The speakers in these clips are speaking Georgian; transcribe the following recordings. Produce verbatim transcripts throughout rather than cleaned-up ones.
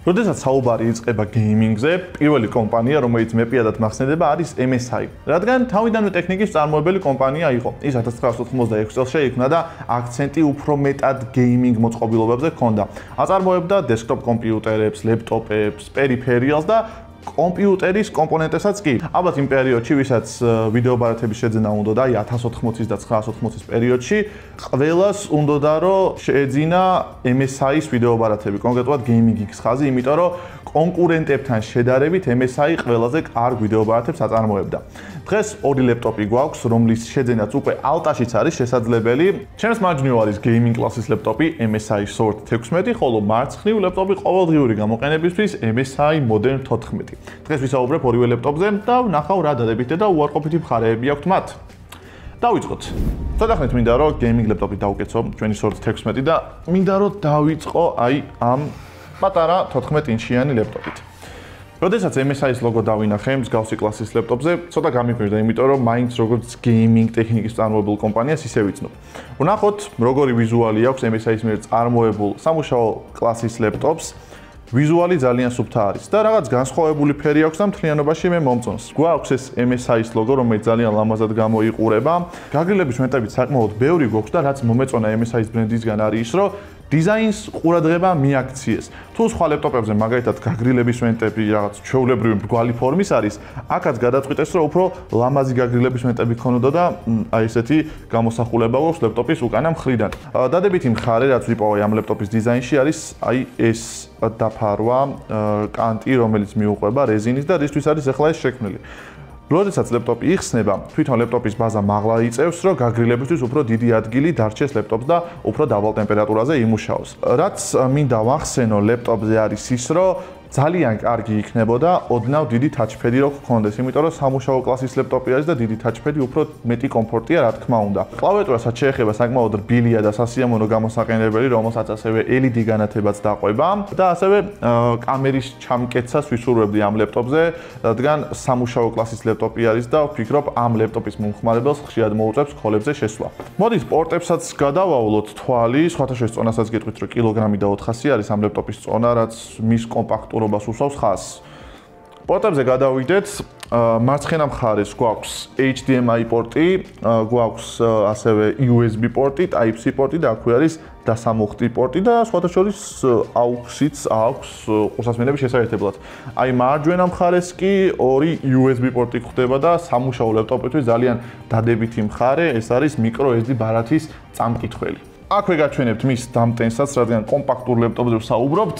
როდესაც საუბარი იწყება გეიმინგზე, პირველი კომპანია, რომელიც მე პირადად მახსენდება, არის M S I. რადგან თავიდანვე ტექნიკის მწარმოებელი კომპანია იყო. ის ათას ცხრაასი ოთხმოცდაექვსი წელს შეიქმნა და აქცენტი უფრო მეტად გეიმინგ მოწყობილობებზე ჰქონდა. აწარმოებდა დესკტოპ კომპიუტერებს, ლეპტოპებს, პერიფერიალს და კომპიუტერის კომპონენტებსაც კი. ალბათ იმ პერიოდში, ვისაც ვიდეო ბარათების შეძენა უნდა და აი ათას ოთხმოცის და ცხრაასი ოთხმოცის პერიოდში, ყველას უნდა რომ შეეძინა M S I-ის ვიდეო ბარათები, კონკრეტულად Gaming Geeks ხაზი, იმიტომ რომ კონკურენტებთან შედარებით M S I ყველაზე კარგ ვიდეო ბარათებს აწარმოებდა. დღეს ორი ლეპტოპი გვაქვს, რომლის შეძენაც უკვე ალტაშიც არის შესაძლებელი. ჩემს მარჯვნივ არის gaming კლასის ლეპტოპი M S I Sword თექვსმეტი, ხოლო მარცხნივ ლეპტოპი ყოველდღიური გამოყენებისთვის M S I Modern თოთხმეტი. დღეს ვისაუბრებ ორივე ლეპტოპზე და ვნახავ რა დადებითი და უარყოფითი მხარეები აქვთ მათ. დავიწყოთ. ცოტა ხნით მინდა რომ gaming ლეპტოპი დავუკეცო, ჩვენი Sword თექვსმეტი და მინდა რომ დავიწყო აი ამ პატარა თოთხმეტ ინჩიანი ლეპტოპით. როდესაც M S I-ის ლოგო დავინახე მსგავსი კლასის ლეპტოპზე, ცოტა გამიკვირდა, იმიტომ რომ მაინც როგორც gaming ტექნიკის მწარმოებელ კომპანიას ისე ვიცნობ. ვნახოთ, როგორი ვიზუალი აქვს M S I-ის მიერ წარმოებულ სამუშაო კლასის ლეპტოპს. ვიზუალი ძალიან სუფთა არის და რაღაც განსხვავებული ფერი აქვს და მთლიანობაში მე მომწონს. გვაქვს ეს M S I-ის ლოგო, რომელიც ძალიან ლამაზად გამოიყურება. გაგრილების მეტებით საკმაოდ ბევრი გვაქვს და რაც მომეწონა M S I-ის ბრენდისგან არის ის, რომ დიზაინს ყურადღება მიაქციეს. თუ სხვა ლეპტოპებზე მაგალითად გაგრილების ვენტები რაღაც ჩვეულებრივი მრგვალი ფორმის არის, აქაც გადაწყვიტეს, რომ უფრო ლამაზი გაგრილების ვენტები ქონოდა და აი ესეთი გამოსახულება გვაქვს ლეპტოპის უკანა მხრიდან. დადებითი მხარე, რაც ვიპოვე ამ ლეპტოპის დიზაინში არის აი ეს დაფარვა, კანტი, რომელიც მიუყვება რეზინის და რისთვის არის ახლა ეს შექმნილი. როდესაც ლეპტოპი იხსნება, თვითონ ლეპტოპის ბაზა მაღლა იწევს, რომ გაგრილებისთვის უფრო დიდი ადგილი დარჩეს ლეპტოპს და უფრო დაბალ ტემპერატურაზე იმუშაოს. რაც მინდა ვახსენო ლეპტოპზე არის ის, რომ ძალიან კარგი იქნებოდა ოდნავ დიდი touchpad-ი რო გქონდეს, იმიტომ რომ სამუშაო კლასის ლეპტოპი არის და დიდი touchpad-ი უფრო მეტი კომფორტია, რა თქმა უნდა. კლავიატურასაც შეეხება საკმაოდ რბილია და სასიამოვნო გამოსაყენებელი, რომელსაც ასევე L E D განათებაც დაყვება და ასევე კამერის ჩამკეცას ვისურვებდი ამ ლეპტოპზე, რადგან სამუშაო კლასის ლეპტოპი არის და ვფიქრობ ამ ლეპტოპის მომხმარებელს ხშირად მოუწევს ქოლებზე შესვლა. მოდით პორტებსაც გადავავლოთ თვალი, სხვათა შორის წონასაც გეტყვით, რომ კილოგრამი და ოთხასი არის ამ ლეპტოპის წონა, რაც მის კომპაქტურ რობას უსვავს ხაზს. პორტებზე გადავიდეთ, მარცხენა მხარეს გვაქვს H D M I პორტი, გვაქვს ასევე U S B პორტი, Type C პორტი და აქვე არის დასამუხტი პორტი და სხვათა შორის AUX-იც აქვს ყურსასმენების შესაერთებლად. აი მარჯვენა მხარეს კი ორი U S B პორტი გვხვდება და სამუშაო ლეპტოპისთვის ძალიან დადებითი მხარე, ეს არის micro S D ბარათის წამკითხველი. აქვე გაჩვენებთ მის დამტენსაც, რადგან კომპაქტურ ლეპტოპზე ვსაუბრობთ.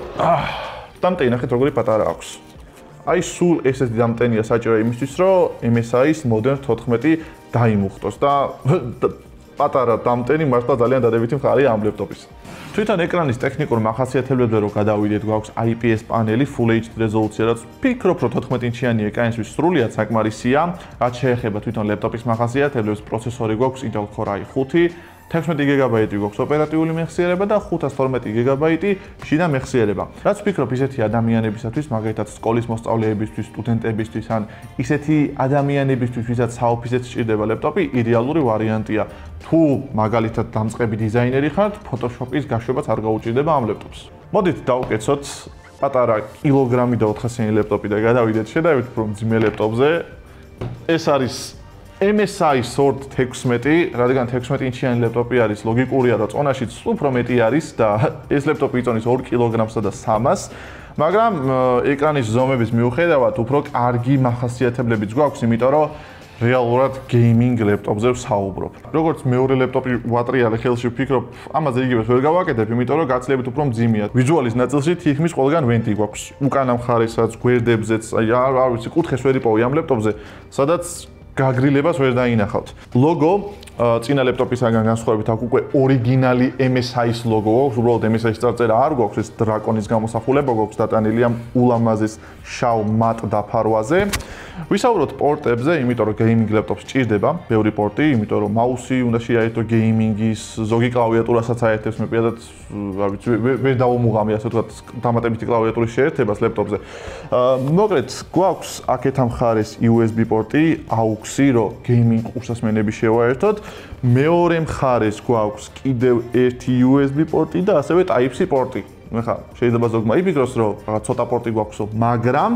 დამტენი ნახეთ როგორი პატარა აქვს. აი სულ ესეთი დამტენია საჭირო იმისთვის, რომ M S I-ის Modern თოთხმეტი დაიმუხტოს და პატარა დამტენი მართლა ძალიან დადებითი მხარეა ამ ლეპტოპის. თვითონ ეკრანის ტექნიკურ მახასიათებლებზე რო გადავიდეთ, გვაქვს I P S პანელი, Full H D რეზოლუცია, რაც ვფიქრობ, რომ თოთხმეტ ინჩიანი ეკრანისთვის სრულიად საკმარისია. რაც შეეხება თვითონ ლეპტოპის მახასიათებლებს, პროცესორი გვაქვს Intel Core i ხუთი, თექვსმეტი გიგაბაიტი გვაქვს ოპერატიული მეხსიერება და ხუთას თორმეტი გიგაბაიტი შიდა მეხსიერება. რაც ვფიქრობ ისეთი ადამიანებისათვის, მაგალითად სკოლის მოსწავლეებისთვის, სტუდენტებისთვის ან ისეთი ადამიანებისთვის, ვისაც საოფისეც სჭირდება ლეპტოპი, იდეალური ვარიანტია. თუ მაგალითად დამწყები დიზაინერი ხართ, Photoshop-ის გაშვებაც არ გაუჭირდება ამ ლეპტოპს. მოდით დავუკეცოთ პატარა კილოგრამი და ოთხასიანი ლეპტოპი და გადავიდეთ შედარებით უფრო მძიმე ლეპტოპზე. ეს არის M S I Sword თექვსმეტი, რადგან თექვსმეტი ინჩიანი ლეპტოპი არის, ლოგიკურია და წონაშიც უფრო მეტი არის და ეს ლეპტოპი იწონის ორ კილოგრამსა და სამას, მაგრამ ეკრანის ზომების მიუხედავად უფრო კარგი მახასიათებლებიც გვაქვს, იმიტომ რომ რეალურად gaming ლეპტოპზე ვსაუბრობ. როგორც მეორე ლეპტოპი ვატრიალე ხელში ვფიქრობ, ამაზე იგივეს ვერ გავაკეთებ, იმიტომ რომ გაცილებით უფრო მძიმეა. ვიზუალის ნაწილში თითქმის ყველგან ვენტი გვაქვს. უკანა მხარესაც, გვერდებზეც, აი არ ვიცი, კუთხეს ვერ იპოვე ამ ლეპტოპზე, სადაც გაგრილებას ვერ დაინახავთ. ლოგო წინა ლეპტოპისაგან განსხვავებით აქ უკვე ორიგინალი M S I-ის ლოგო გვაქვს, უბრალოდ M S I-ის წარწერა არ გვაქვს, ეს დრაკონის გამოსახულება გვაქვს დატანილი ამ ულამაზეს შავ მატ დაფარვაზე. ვისაუბროთ პორტებზე, იმიტომ რომ gaming ლეპტოპს სჭირდება ბევრი პორტი, იმიტომ რომ მაუსი უნდა შეაერთო gaming-ის, ზოგი კლავიატურასაც აერთებს, მე პირადად არ ვიცი, ვერ დავუმუღამი ასე ვთქვათ, დამატებითი კლავიატურის შეერთებას ლეპტოპზე. მოკლედ, გვაქვს აქეთა მხარეს U S B პორტი, AUX-ი, რომ gaming ყურსასმენები შევაერთოთ. მეორე მხარეს გვაქვს კიდევ ერთი U S B პორტი და ასევე Type C პორტი. ხა შეიძლება ზოგმა იფიქროს, რომ რაღაც ცოტა პორტი გვაქვსო, მაგრამ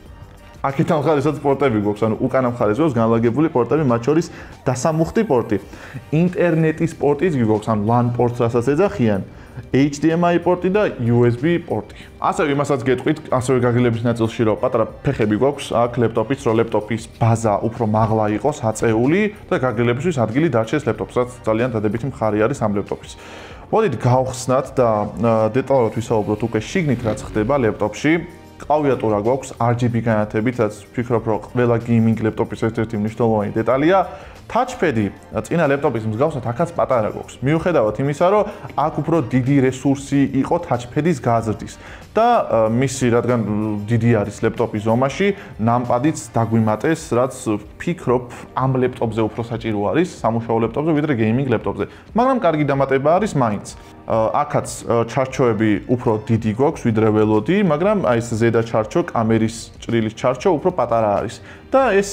აქეთან მხარესაც პორტები გვაქვს, ანუ უკანა მხარეს გვაქვს განლაგებული პორტები, მათ შორის დასამუხტი პორტი. ინტერნეტის პორტიც გვაქვს, ანუ LAN პორტს რასაც ეძახიან, H D M I პორტი და U S B პორტი. ასევე იმასაც გეტყვით, ასევე გაგილების ნაწილში, რომ პატარა ფეხები გვაქვს აქ ლეპტოპის, რომ ლეპტოპის ბაზა უფრო მაღლა იყოს, აწეული და გაგილებისთვის ადგილი დარჩეს ლეპტოპს, რაც ძალიან დადებითი მხარე არის ამ ლეპტოპის. მოდით გავხსნათ და დეტალურად ვისაუბროთ უკვე შიგნით რაც ხდება ლეპტოპში. კლავიატურა გვაქვს R G B განათებით, რაც ვფიქრობ, რომ ყველა გეიმინგ ლეპტოპის ერთ-ერთი მნიშვნელოვანი დეტალია. Touchpad-ი წინა ლეპტოპის მსგავსად აქაც პატარა გვაქვს. მიუხედავად იმისა, რომ აქ უფრო დიდი რესურსი იყო Touchpad-ის გაზრდის და მისი, რადგან დიდი არის ლეპტოპის ზომაში, ნამპადიც დაგვიმატეს, რაც ვფიქრობ, ამ ლეპტოპზე უფრო საჭირო არის, სამუშაო ლეპტოპზე, ვიდრე გეიმინგ ლეპტოპზე. მაგრამ კარგი დამატება არის მაინც. აქაც ჩარჩოები უფრო დიდი გვაქვს, ვიდრე ველოდი, მაგრამ აი ეს ზედა ჩარჩო, კამერის ჭრილის ჩარჩო უფრო პატარა არის. და ეს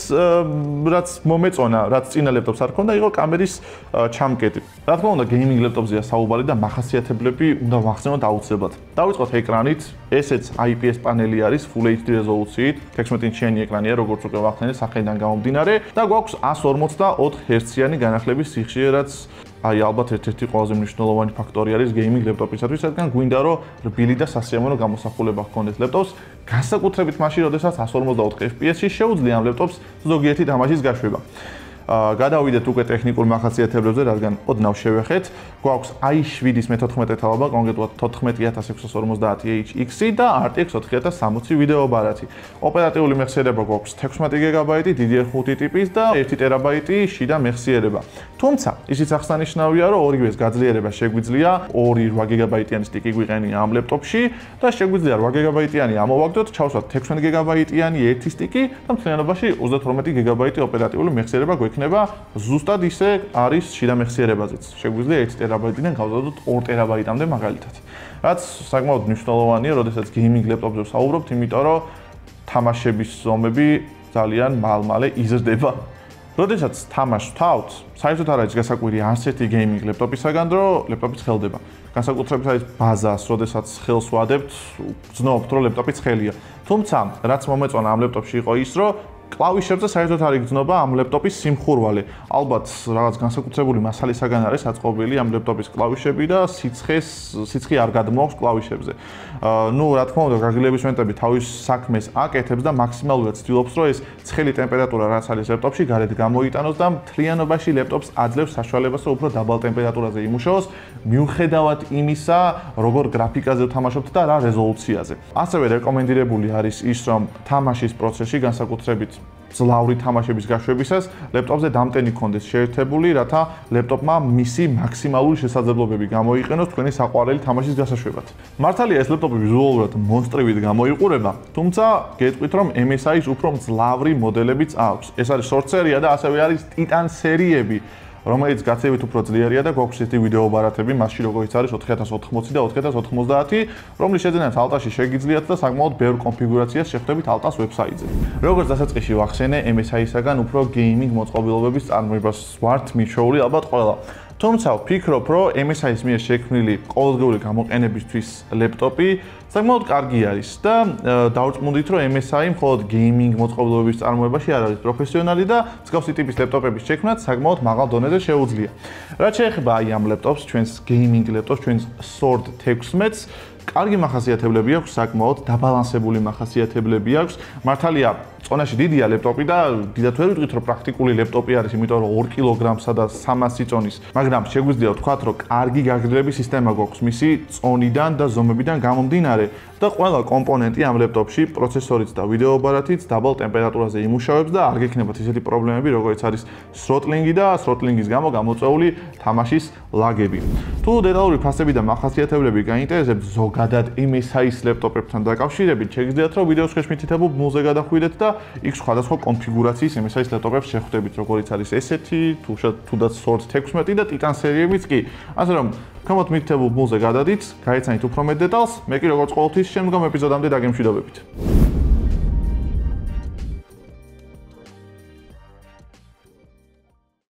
რაც მომეწონა, რაც წინა ლეპტოპს არ ჰქონდა, იყო კამერის ჩამკეტი. რა თქმა უნდა, გეიმინგ ლეპტოპზეა საუბარი და მახასიათებლები უნდა ვახსენოთ აუცილებლად. დავიწყოთ ეკრანით, ესეც I P S პანელი არის, Full H D რეზოლუციით, თექვსმეტ ინჩიანი ეკრანია, როგორც უკვე ვახსენე, სახელიდან გამომდინარე და გვაქვს εκατს ორმოცდაოთხ ჰერციანი განახლების სიხშირე, რაც აი ალბათ ერთ-ერთი ყველაზე მნიშვნელოვანი ფაქტორი არის გეიმინგ ლეპტოპისათვის, რადგან გვინდა რომ რბილი და სასიამოვნო გამოსახულება ჰქონდეს ლეპტოპს, განსაკუთრებით მაშინ, როდესაც εκατს ორმოცდაოთხ F P S-ში შეუძლია ამ ლეპტოპს ზოგიერთი თამაშის გაშვება. გადავიდეთ უკვე ტექნიკურ მახასიათებლებზე, რადგან ოდნავ შევეხეთ. გვაქვს i შვიდის მეთოთხმეტე თაობა, კონკრეტულად თოთხმეტი ათას ექვსსა ორმოცდაათი H X-ი და R T X ოთხი ათას სამოცი ვიდეო ბარათი. ოპერატიული მეხსიერება გვაქვს თექვსმეტი გიგაბაიტი D D R ხუთი ტიპის და ერთი ტერაბაიტი შიდა მეხსიერება. თუმცა, ისიც აღსანიშნავია, რომ ორივეს გაძლიერება შეგვიძლია, ორი რვა გიგაბაიტიანი სტიკი გვიყენია ამ ლეპტოპში და შეგვიძლია რვა გიგაბაიტიანი ამოვაგდოთ, ჩავსვათ თექვსმეტ გიგაბაიტიანი ერთი სტიკი და მთლიანობაში ოცდათორმეტი გიგაბაიტი ოპერატიული მეხსიერება გვექნება ზუსტად ისე არის შიდა მეხსიერებაზეც. შეგვიძლია ერთი ტერაბაიტიდან გავზადოთ ორი ტერაბაიტამდე მაგალითად. რაც საკმაოდ მნიშვნელოვანია, როდესაც გეიმინგ ლეპტოპზე ვსაუბრობთ, იმიტომ რომ თამაშების ზომები ძალიან მალ-მალე იზრდება. როდესაც თამაშს ვთავთ, საერთოდ არ არის გასაკვირი არც ერთი გეიმინგ ლეპტოპისაგან, რომ ლეპტოპი ცხელდება. განსაკუთრებით არის ბაზას, როდესაც ხელს ვადებთ, ვძნობთ, რომ ლეპტოპი ცხელია. თუმცა, რაც მომეწონა ამ ლეპტოპში იყო ის, რომ კლავიშებზე საერთოდ არ იგრძნობა ამ ლეპტოპის სიმხურვალი. ალბათ რაღაც განსაკუთრებული მასალისაგან არის აწყობილი ამ ლეპტოპის კლავიშები და სიცხეს სიცხე არ გადმოაქვს კლავიშებზე. ნუ რა თქმა უნდა, გაგილების მომენტები თავის საქმეს აკეთებს და მაქსიმალურად ცდილობს, რომ ეს ცხელი ტემპერატურა რაც არის ლეპტოპში, გარეთ გამოიტანოს და მთლიანობაში ლეპტოპს აძლევს საშუალებას, რომ უფრო დაბალ ტემპერატურაზე იმუშაოს, მიუხედავად იმისა, როგორ გრაფიკაზე ვთამაშობთ და რა რეზოლუციაზე. ასევე რეკომენდირებული არის ის, რომ თამაშის პროცესში განსაკუთრებით ძლავრი თამაშების გაშვებისას ლეპტოპზე დამტენი კონდეს შეერთებული, რათა ლეპტოპმა მისი მაქსიმალური შესაძლებლობები გამოიყენოს თქვენი საყვარელი თამაშის გასაშვებად. მართალია ეს ლეპტოპი ვიზუალურად მონსტრივით გამოიყურება, თუმცა გეტყვით რომ M S I-ს უფრო ძლავრი მოდელებიც აქვს. ეს არის Sword სერია და ასევე არის Titan სერიები, რომელიც გაცილებით უფრო ძლიერია და გვაქვს ესეთი ვიდეო ბარათები, მასში როგორც არის ოთხი ათას ოთხმოცი და ოთხი ათას ოთხმოცდაათი, რომლის შეძენაც ალტაში შეგიძლიათ და საკმაოდ ბევრ კონფიგურაციას შეხვდებით ალტას ვებსაიტზე. როგორც დასაწყისში ვახსენე, M S I-საგან უფრო გეიმინგ მოწყობილობების წარმოებას ვართ მიშოული ალბათ ყველა. თუმცა ვფიქრობ, რომ M S I-ის მიერ შექმნილი ყოველდღიური გამოყენებისთვის ლეპტოპი საკმაოდ კარგი არის და დავწმუნდით, რომ M S I მხოლოდ გეიმინგ მოწყობილობების წარმოებაში არ არის პროფესიონალი და მსგავსი ტიპის ლეპტოპების შექმნაც საკმაოდ მაღალ დონეზე შეუძლია. რაც შეეხება აი ამ ლეპტოპს, ჩვენს გეიმინგ ლეპტოპს, ჩვენს Sword თექვსმეტს, კარგი მახასიათებლები აქვს, საკმაოდ დაბალანსებული მახასიათებლები აქვს. მართალია, წონაში დიდია ლეპტოპი და დიდად ვერ ვიტყვით, რომ პრაქტიკული ლეპტოპი არის, იმიტომ რომ ორი კილოგრამსა და სამასი წონის, მაგრამ შეგვიძლია ვთქვათ, რომ კარგი გაგრძელების სისტემა გვაქვს მისი წონიდან და ზომებიდან გამომდინარე და ყველა კომპონენტი ამ ლეპტოპში, პროცესორიც და ვიდეო ბარათიც დაბალ ტემპერატურაზე იმუშავებს და არ გექნებათ ისეთი პრობლემები, როგორც არის throttling-ი და throttling-ის გამო გამოწვეული თამაშის ლაგები. თუ დეტალური ფასები და მახასიათებლები გაინტერესებთ ზოგადად M S I-ის ლეპტოპებთან დაკავშირებით, შეგიძლიათ რომ ვიდეოს ქვეშ მითითებულ ბმულზე გადახვიდეთ და იქ სხვადასხვა კონფიგურაციის M S I-ის ლეპტოპებს შეხვდებით, როგორც არის ესეთი, თუნდაც Sword თექვსმეტი და Titan სერიებიც კი. ასე რომ, ქვემოთ მითითებულ ბმულზე გადადით, გაიცანით უფრო მეტ დეტალს, მე კი როგორც ყოველთვის შემდგომ ეპიზოდამდე დაგემშვიდობებით.